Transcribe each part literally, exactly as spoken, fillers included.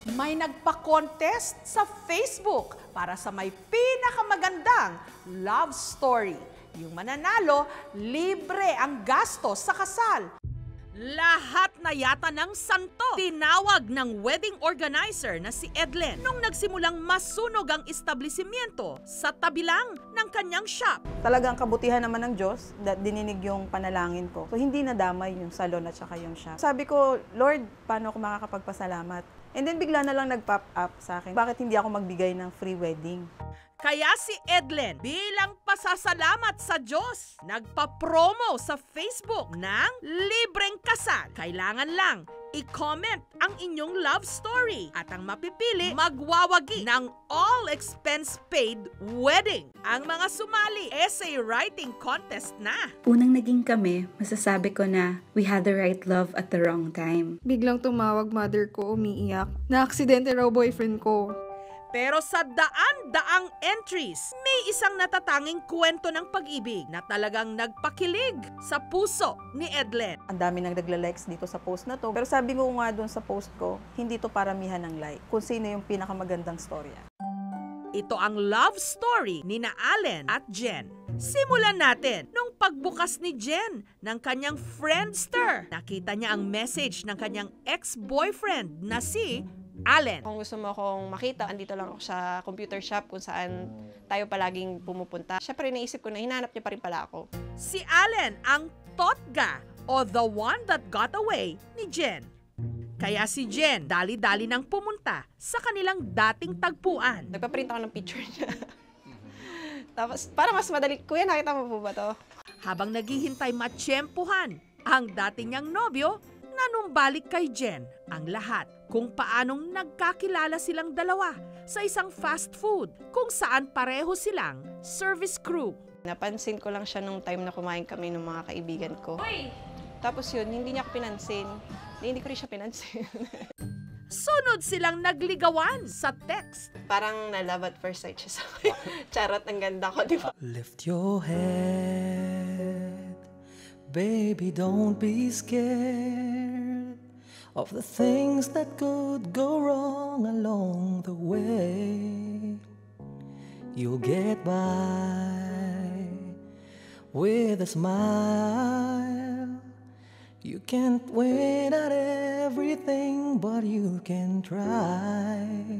May nagpa-contest sa Facebook para sa may pinakamagandang love story. Yung mananalo, libre ang gastos sa kasal. Lahat na yata ng santo. Tinawag ng wedding organizer na si Edlen nung nagsimulang masunog ang establishmento sa tabi lang ng kanyang shop. Talagang kabutihan naman ng Diyos, dininig yung panalangin ko. So hindi nadamay yung salon at saka yung shop. Sabi ko, Lord, paano ako makakapagpasalamat? And then bigla na lang nag-pop up sa akin, bakit hindi ako magbigay ng free wedding? Kaya si Edlen, bilang pasasalamat sa Diyos, nagpa-promo sa Facebook ng libreng kasal. Kailangan lang i-comment ang inyong love story at ang mapipili magwawagi ng all-expense-paid wedding. Ang mga sumali, essay writing contest na. Unang naging kami, masasabi ko na we had the right love at the wrong time. Biglang tumawag mother ko, umiiyak. Na-aksidente raw boyfriend ko. Pero sa daan-daang entries, may isang natatanging kwento ng pag-ibig na talagang nagpakilig sa puso ni Edlen. Ang dami nang nagla-likes dito sa post na to. Pero sabi ko nga doon sa post ko, hindi to paramihan ng like. Kung sino yung pinakamagandang storya. Ito ang love story ni na Allen at Jen. Simulan natin nung pagbukas ni Jen ng kanyang Friendster. Nakita niya ang message ng kanyang ex-boyfriend na si Allen. Kung gusto mo akong makita, andito lang ako sa computer shop kung saan tayo palaging pumupunta. Siyempre, naisip ko na hinanap niya pa rin pala ako. Si Allen ang totga o the one that got away ni Jen. Kaya si Jen dali-dali nang pumunta sa kanilang dating tagpuan. Nagpaprint ako ng picture niya. Tapos, para mas madali, kuya, nakita mo po ba to? Habang naghihintay matsyempuhan ang dating niyang nobyo, nanumbalik kay Jen ang lahat kung paanong nagkakilala silang dalawa sa isang fast food kung saan pareho silang service crew. Napansin ko lang siya nung time na kumain kami ng mga kaibigan ko. Oy! Tapos yun, hindi niya ako pinansin. Hindi, hindi ko rin siya pinansin. Sunod silang nagligawan sa text. Parang na-love at first sight siya sa akin. Charot, ang ganda ko, di ba? Lift your head, baby, don't be scared of the things that could go wrong along the way. You'll get by with a smile. You can't win at everything, but you can try.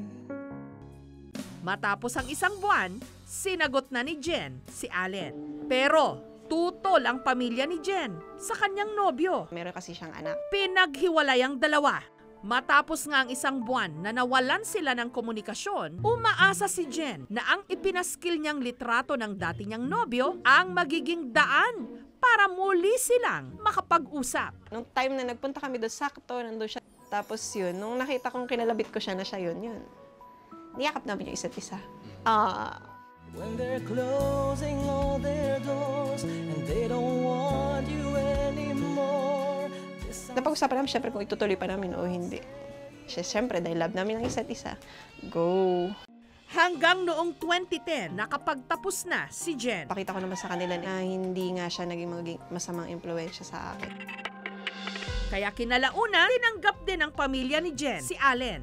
Matapos ang isang buwan, sinagot na ni Jen si Allen. Pero tutol ang pamilya ni Jen sa kanyang nobyo. Meron kasi siyang anak. Pinaghiwalay ang dalawa. Matapos nga ang isang buwan na nawalan sila ng komunikasyon, umaasa si Jen na ang ipinaskil niyang litrato ng dati niyang nobyo ang magiging daan para muli silang makapag-usap. Nung time na nagpunta kami doon, sakto, nandun siya. Tapos yun, nung nakita kong kinalabit ko siya na siya yun, yun. Niyakap namin yung isa't isa. Ah... Uh, When they're closing all their doors and they don't want you anymore. Napag-usapan namin siyempre kung itutuloy pa namin o hindi. Siyempre, dahil love namin ang isa't isa. Go! Hanggang noong twenty ten, nakapagtapos na si Jen. Pakita ko naman sa kanila na hindi nga siya naging maging masamang impluwensya sa akin. Kaya kinalauna, tinanggap din ng pamilya ni Jen si Allen.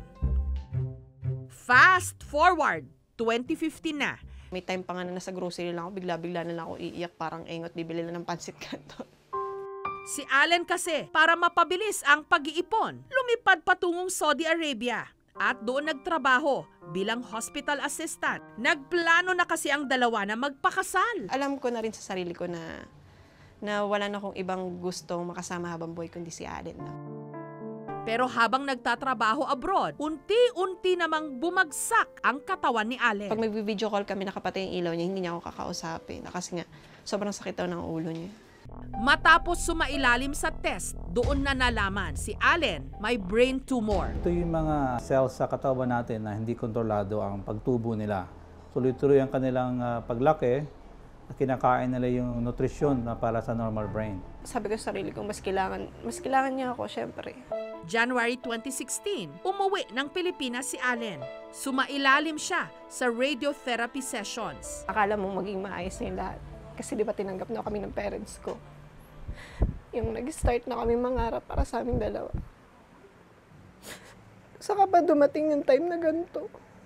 Fast forward, twenty fifteen na. May time pa nga na nasa grocery lang ako, bigla-bigla na lang ako iiyak, parang engot, bibili lang ng pansit canton. Si Allen kasi, para mapabilis ang pag-iipon, lumipad patungong Saudi Arabia at doon nagtrabaho bilang hospital assistant. Nagplano na kasi ang dalawa na magpakasal. Alam ko na rin sa sarili ko na, na wala na akong ibang gustong makasama habang buhay kundi si Allen na. Pero habang nagtatrabaho abroad, unti-unti namang bumagsak ang katawan ni Allen. Pag may video call kami, nakapatay yung ilaw niya, hindi niya ako kakausapin. Kasi nga, sobrang sakit daw ng ulo niya. Matapos sumailalim sa test, doon na nalaman si Allen may brain tumor. Ito yung mga cells sa katawan natin na hindi kontrolado ang pagtubo nila. Tuloy-tuloy ang kanilang uh, paglaki, kinakain nila yung nutrisyon na para sa normal brain. Sabi ko sa sarili ko, mas kailangan, mas kailangan niya ako, syempre. January twenty sixteen, umuwi ng Pilipinas si Allen. Sumailalim siya sa radiotherapy sessions. Akala mo maging maayos na yung lahat. Kasi di ba tinanggap na kami ng parents ko. Yung nag-start na kami mangarap para sa aming dalawa. Saka pa dumating yung time na ganito.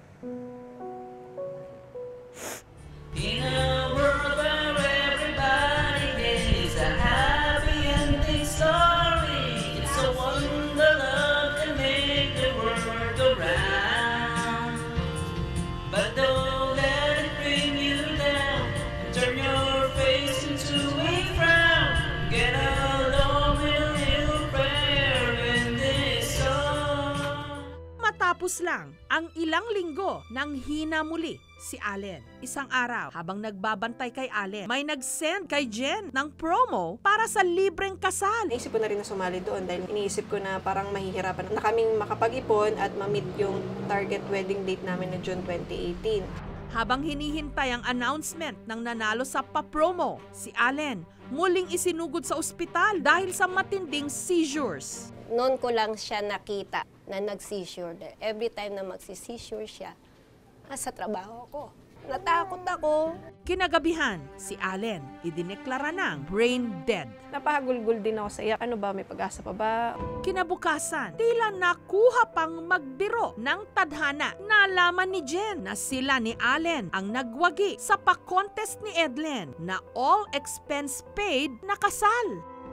In a world where everybody gets a happy ending story, it's a wonder love can make the world go round. But don't let it bring you down and turn your face into a frown. Get along with a little prayer in this song. Matapos lang ang ilang linggo nang hinamuli si Allen. Isang araw, habang nagbabantay kay Allen, may nag-send kay Jen ng promo para sa libreng kasal. Naisip ko na rin na sumali doon dahil iniisip ko na parang mahihirapan na kaming makapag-ipon at ma-meet yung target wedding date namin na June twenty eighteen. Habang hinihintay ang announcement ng nanalo sa pa-promo, si Allen muling isinugod sa ospital dahil sa matinding seizures. Noon ko lang siya nakita na nag-seizure. Every time na magsi-seizure siya, nasa trabaho ko. Natakot ako. Kinagabihan, si Allen idineklara ng brain dead. Napahagulgul din ako sa iya. Ano ba, may pag-asa pa ba? Kinabukasan, tila nakuha pang magbiro ng tadhana. Nalaman ni Jen na sila ni Allen ang nagwagi sa pa-contest ni Edlen na all expense paid na kasal.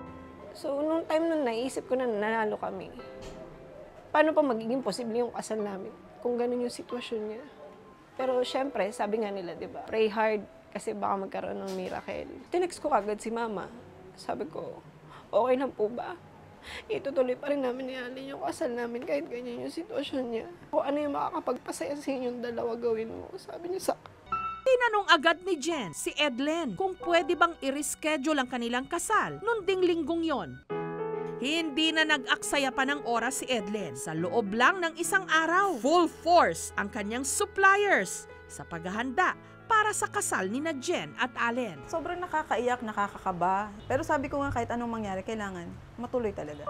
So, nung time nun, naisip ko na nanalo kami. Paano pa magiging posible yung kasal namin kung ganun yung sitwasyon niya? Pero syempre, sabi nga nila, di ba? Pray hard kasi baka magkaroon ng miracle. Tinext ko agad si mama. Sabi ko, okay lang po ba? Itutuloy pa rin namin ni Allen yung kasal namin kahit ganyan yung sitwasyon niya. Kung ano yung makakapagpasaya sa inyong dalawa gawin mo. Sabi niya sa Tinanong agad ni Jen si Edlen kung pwede bang i-reschedule ang kanilang kasal nung ding linggong yon. Hindi na nag-aksaya pa ng oras si Edlen. Sa loob lang ng isang araw, full force ang kanyang suppliers sa paghahanda para sa kasal ni na Jen at Allen. Sobrang nakakaiyak, nakakakaba. Pero sabi ko nga kahit anong mangyari, kailangan matuloy talaga.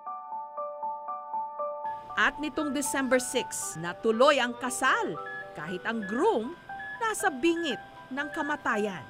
At nitong December sixth, natuloy ang kasal kahit ang groom nasa bingit ng kamatayan.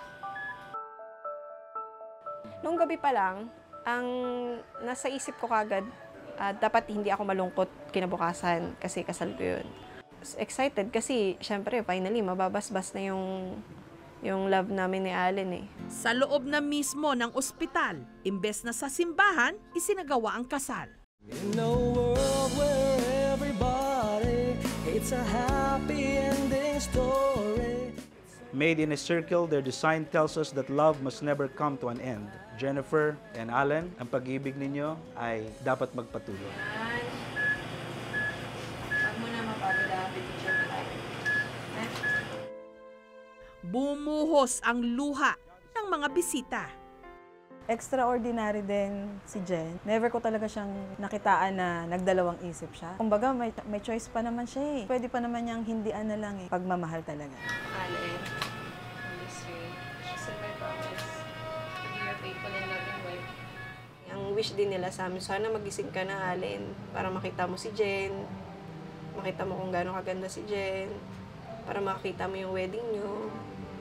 Nung gabi pa lang, ang nasa isip ko kagad, uh, dapat hindi ako malungkot kinabukasan kasi kasal ko yun. Excited kasi, syempre, finally, mababasbas na yung, yung love namin ni Allen eh. Sa loob na mismo ng ospital, imbes na sa simbahan, isinagawa ang kasal. In a world where everybody hates a happy ending story. Made in a circle, their design tells us that love must never come to an end. Jennifer and Allen, ang pag-ibig ninyo ay dapat magpatuloy. Bumuhos ang luha ng mga bisita. Extraordinary din si Jen. Never ko talaga siyang nakitaan na nagdalawang isip siya. Kumbaga, may, may choice pa naman siya eh. Pwede pa naman niyang hindian na lang eh. Pagmamahal talaga. Allen, my promise to be your faithful and loving wife. Ang wish din nila sa amin, sana magising ka na, Allen, para makita mo si Jen, makita mo kung gaano kaganda si Jen, para makita mo yung wedding niyo.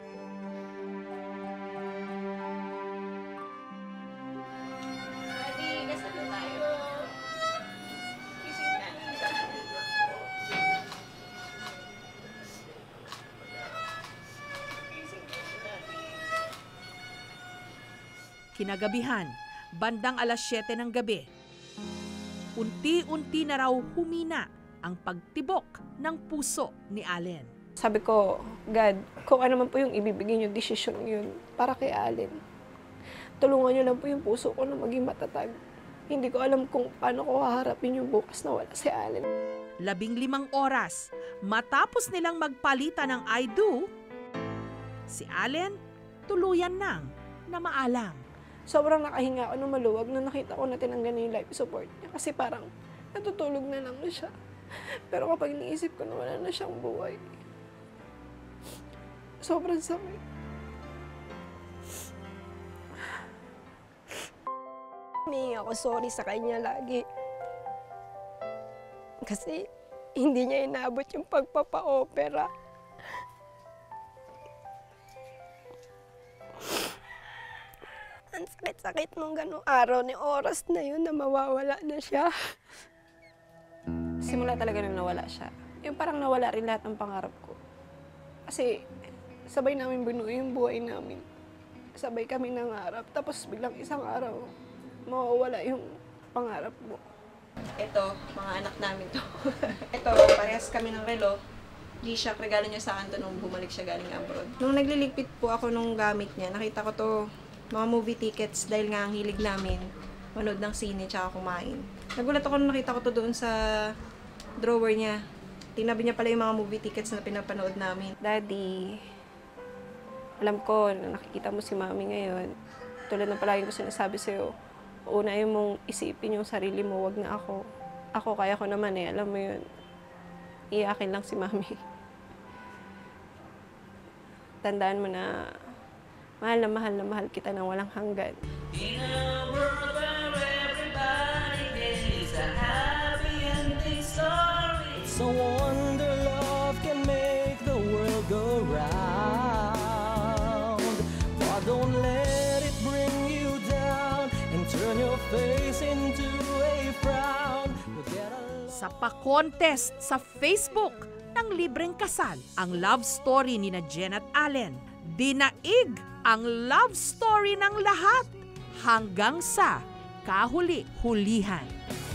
Kinagabihan, bandang alas siyete ng gabi, unti-unti na raw humina ang pagtibok ng puso ni Allen. Sabi ko, God, kung ano man po yung ibibigay niyo desisyon yun para kay Allen, tulungan niyo lang po yung puso ko na maging matatag. Hindi ko alam kung paano ko haharapin yung bukas na wala si Allen. Labing limang oras, matapos nilang magpalitan ng I do, si Allen tuluyan nang namaalam. Sobrang nakahinga ako nung maluwag nung nakita ko na tinanggal na yung life support niya kasi parang natutulog na lang na siya. Pero kapag iniisip ko na wala na siyang buhay, sobrang sakit. Humingi ako sorry sa kanya lagi. Kasi hindi niya inabot yung pagpapa-opera. Ang sakit-sakit nung gano'ng araw ni oras na yun na mawawala na siya. simula talaga nung nawala siya, yung parang nawala rin lahat ng pangarap ko. Kasi sabay namin binuo yung buhay namin. Sabay kami nangarap. Tapos biglang isang araw, mawawala yung pangarap mo. Ito, mga anak namin to. Ito, parehas kami ng relo. G-Shock, regalo niya sa akin to nung bumalik siya galing abroad. Nung nagliligpit po ako nung gamit niya, nakita ko to, mga movie tickets, dahil nga ang hilig namin, manood ng sine tsaka kumain. Nagulat ako nung nakita ko to doon sa drawer niya. Tinabi niya pala yung mga movie tickets na pinapanood namin. Daddy, alam ko na nakikita mo si Mami ngayon. Tulad ng palagi ko sinasabi sa'yo, unahin mong isipin yung sarili mo, wag na ako. Ako, kaya ko naman eh, alam mo yun. Iyakin lang si Mami. Tandaan mo na mahal na mahal na mahal kita nang walang hanggan. In a world where everybody is a happy ending story. It's a wonder love can make the world go round. But don't let it bring you down and turn your face into a frown. You get a Sa pa-contest sa Facebook ng libreng kasal, ang love story ni na Jen at Allen. Dinaig ang love story ng lahat hanggang sa kahuli-hulihan.